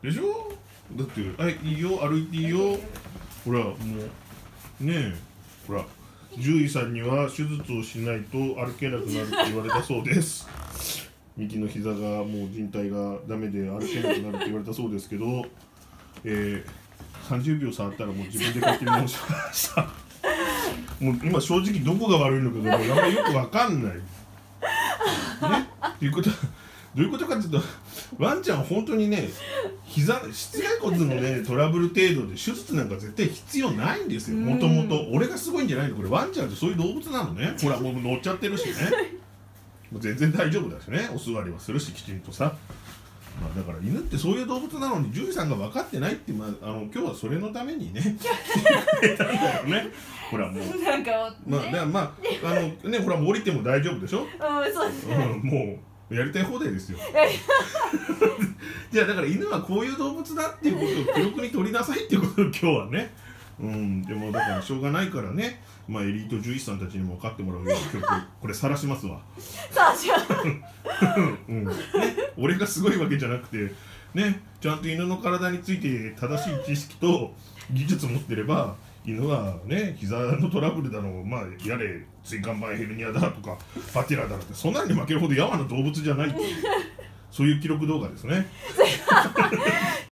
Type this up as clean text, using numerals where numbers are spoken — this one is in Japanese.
でしょ。だっていいよ、歩いていいよ。ほらもうねえ、ほら獣医さんには手術をしないと歩けなくなるって言われたそうです。ミキの膝がもう靭帯がダメで歩けなくなるって言われたそうですけど、30秒触ったらもう自分で書き直しました。もう今正直どこが悪いのかがもうあんまりよくわかんない。ね、っていうことはどういうことかっていうと、ワンちゃんは本当にね、膝膝蓋骨のねトラブル程度で手術なんか絶対必要ないんですよ。もともと俺がすごいんじゃないの、これワンちゃんってそういう動物なのね。ほらもう乗っちゃってるしね、もう全然大丈夫だしね、お座りはするしきちんとさ。まあ、だから犬ってそういう動物なのに獣医さんが分かってないって、今日はそれのためにね来てたんだよね。ほらもうなんかまあだからまあね、ほらもう降りても大丈夫でしょ。 そうですね、 もうやりたい放題ですよ。じゃあだから犬はこういう動物だっていうことを記録に取りなさいっていうことを今日はね。でもだからしょうがないからね、まあエリート獣医師さんたちにも分かってもらうように曲これ晒しますわ。 さあじゃね、俺がすごいわけじゃなくてね、ちゃんと犬の体について正しい知識と技術持ってれば、犬はね膝のトラブルだの、まあやれ椎間板ヘルニアだとかパティラだって、そんなに負けるほどやわな動物じゃないっていうそういう記録動画ですね。